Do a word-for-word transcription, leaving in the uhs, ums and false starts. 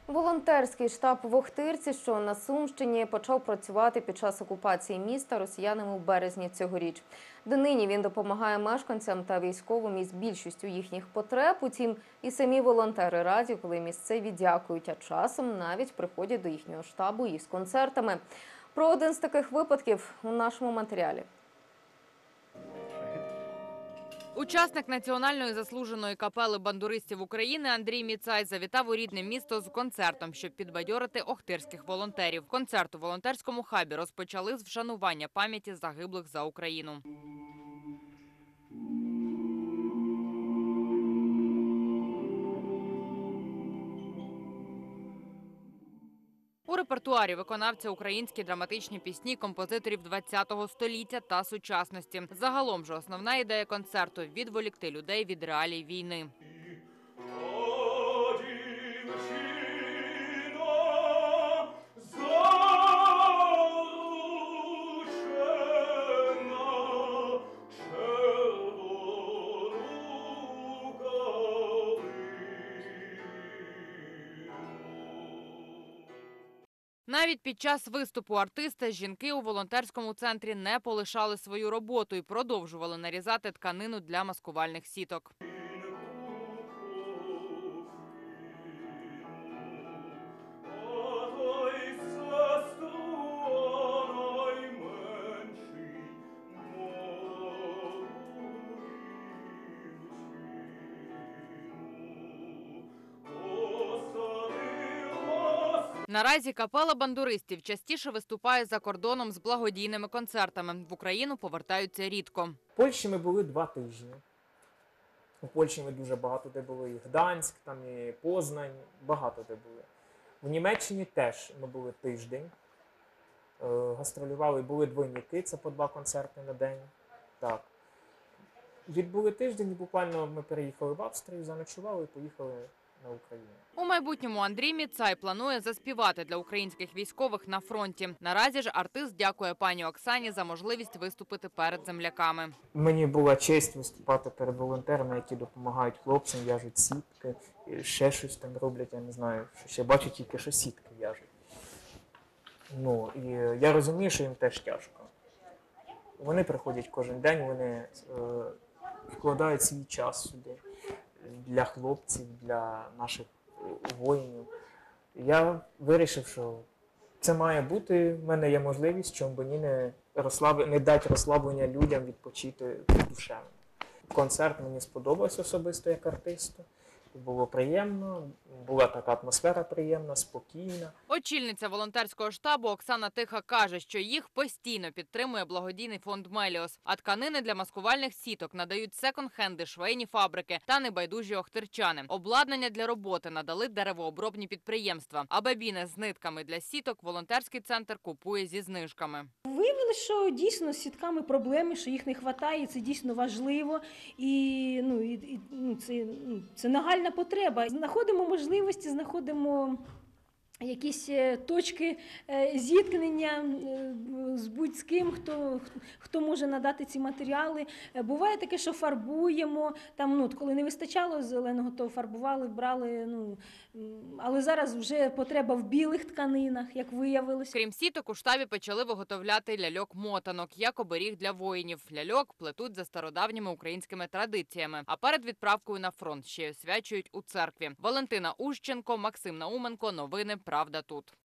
Волонтерський штаб в Охтирці, що на Сумщині, почав працювати під час окупації міста росіянами у березні цьогоріч. Донині він допомагає мешканцям та військовим із більшістю їхніх потреб. Утім, і самі волонтери раді, коли місцеві дякують, а часом навіть приходять до їхнього штабу із концертами. Про один з таких випадків у нашому матеріалі. Учасник Національної заслуженої капели бандуристів України Андрій Міцай завітав у рідне місто з концертом, щоб підбадьорити охтирських волонтерів. Концерт у волонтерському хабі розпочали з вшанування пам'яті загиблих за Україну. У репертуарі виконавця українські драматичні пісні композиторів ХХ століття та сучасності. Загалом же основна ідея концерту – відволікти людей від реалій війни. Навіть під час виступу артиста жінки у волонтерському центрі не полишали свою роботу і продовжували нарізати тканину для маскувальних сіток. Наразі капела бандуристів частіше виступає за кордоном з благодійними концертами. В Україну повертаються рідко. В Польщі ми були два тижні. У Польщі ми дуже багато де були. І Гданськ, там і Познань, багато де були. В Німеччині теж ми були тиждень. Гастролювали, були двойники, це по два концерти на день. Так. Відбули тиждень і буквально ми переїхали в Австрію, заночували і поїхали на Україну. У майбутньому Андрій Міцай планує заспівати для українських військових на фронті. Наразі ж артист дякує пані Оксані за можливість виступити перед земляками. Мені була честь виступати перед волонтерами, які допомагають хлопцям, в'яжуть сітки, ще щось там роблять, я не знаю, що ще бачу тільки, що сітки в'яжуть. Ну, і я розумію, що їм теж тяжко. Вони приходять кожен день, вони е, вкладають свій час сюди. Для хлопців, для наших воїнів. Я вирішив, що це має бути, в мене є можливість, чому б ні не, розслаб... не дати розслаблення людям відпочити душевно. Концерт мені сподобався особисто як артисту. Було приємно, була така атмосфера приємна, спокійна. Очільниця волонтерського штабу Оксана Тиха каже, що їх постійно підтримує благодійний фонд «Меліос». А тканини для маскувальних сіток надають секонд-хенди, швейні фабрики та небайдужі охтирчани. Обладнання для роботи надали деревообробні підприємства. А бабіни з нитками для сіток волонтерський центр купує зі знижками. Виявили, що дійсно з сітками проблеми, що їх не вистачає, це дійсно важливо. І, ну, і, і ну, це, ну, це нагальна потреба. Знаходимо можливості, знаходимо якісь точки зіткнення з будь-з ким, хто, хто може надати ці матеріали. Буває таке, що фарбуємо, там, ну, коли не вистачало зеленого, то фарбували, брали. Ну, але зараз вже потреба в білих тканинах, як виявилось. Крім сіток, у штабі почали виготовляти ляльок-мотанок, як оберіг для воїнів. Ляльок плетуть за стародавніми українськими традиціями. А перед відправкою на фронт ще й освячують у церкві. Валентина Ущенко, Максим Науменко. Новини «Правда тут».